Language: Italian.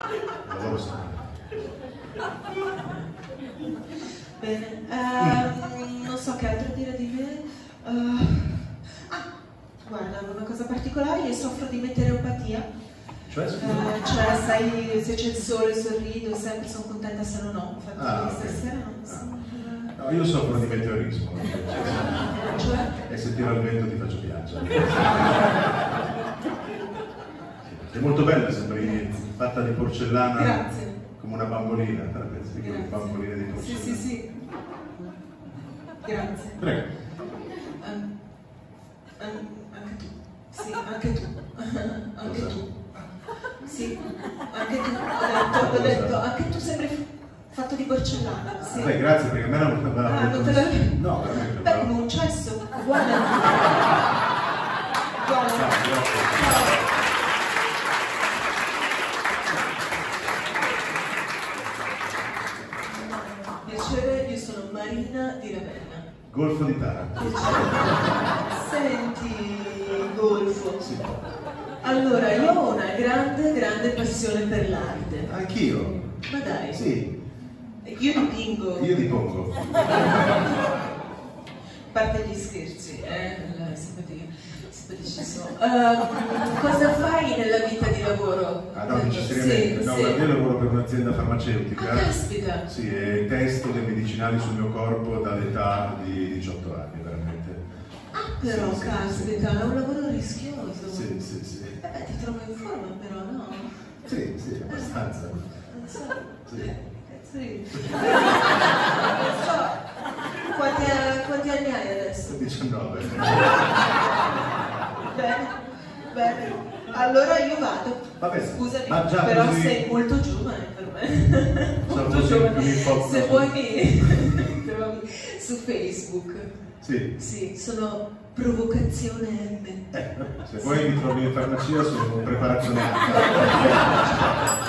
Lavoro sempre. Bene, non so che altro dire di me. Guarda, una cosa particolare, io soffro di meteoropatia. Cioè, sai, se c'è il sole sorrido, sempre sono contenta, se no no. Infatti stasera non so. No, io soffro di meteorismo. Cioè? E se tiro il vento ti faccio piangere. È molto bella, sembri fatta di porcellana. Grazie. Come una bambolina, pensi che una bambolina di porcellana. Sì. Grazie. Prego. Anche tu. Sì, anche tu. Anche tu. Sì, anche tu. Ho detto, anche tu sembri fatto di porcellana. Sì. Beh, grazie, perché a me non me l'ha detto. No, veramente. Beh, come un cesso. Guarda. Piacere, io sono Marina di Ravenna. Golfo di Taranto. Senti, Golfo. Sì. Allora, io ho una grande passione per l'arte. Anch'io. Ma dai. Sì. Io dipingo. Io dipongo. A parte gli scherzi, simpatici. Cosa fai nella vita di lavoro? Ah no, dici seriamente? No, guarda, io lavoro per un'azienda farmaceutica. Ah, caspita! Sì, e testo dei medicinali sul mio corpo dall'età di 18 anni, veramente. Ah, però, sì, caspita, è un lavoro rischioso. Sì. Beh, ti trovo in forma però, no? Sì, abbastanza. Non so. Sì. Sì. Non so. Quanti anni hai adesso? 19. Bene. Allora io vado. Vabbè, scusami, ma già però così... sei molto giovane per me. Molto giovane. Se vuoi mi trovi su Facebook. Sì. Sì, sono Provocazione M. Se vuoi mi trovi in farmacia, sono preparazione H.